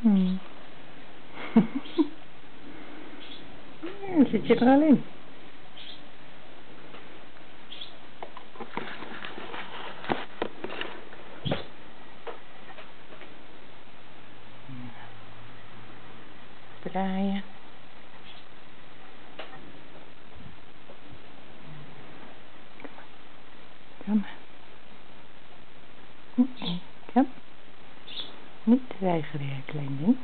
Hmm. Zit je er al in? Draaien. Kom. Kom. Niet weigeren, klein ding.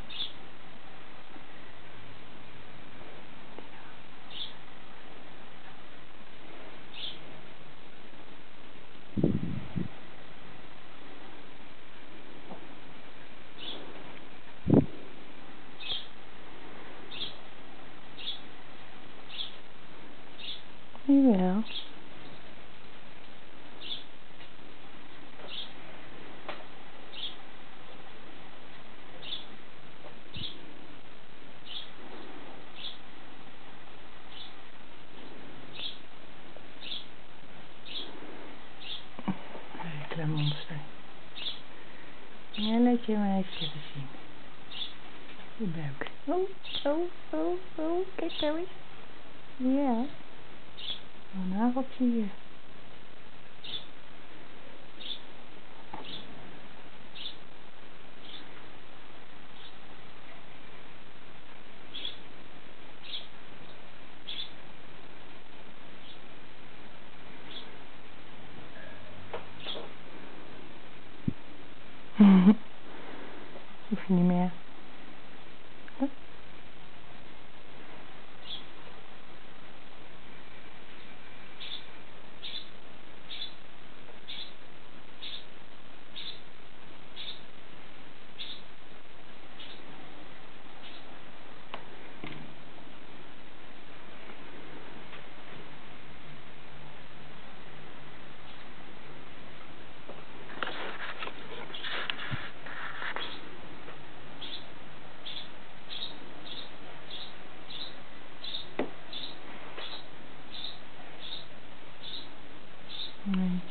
Jawel. Klein monster. Ja, laat je maar eens even zien. Je buik. Oh, kijk nou eens. Ja. Een nageltje hier. Hoef je niet meer. Nee.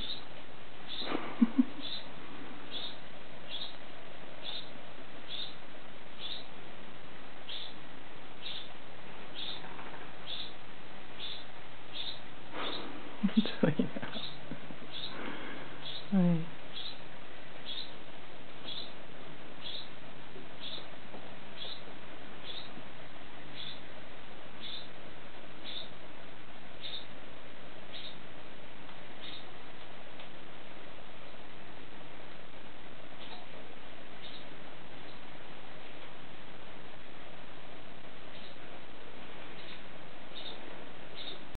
Sorry. Nee.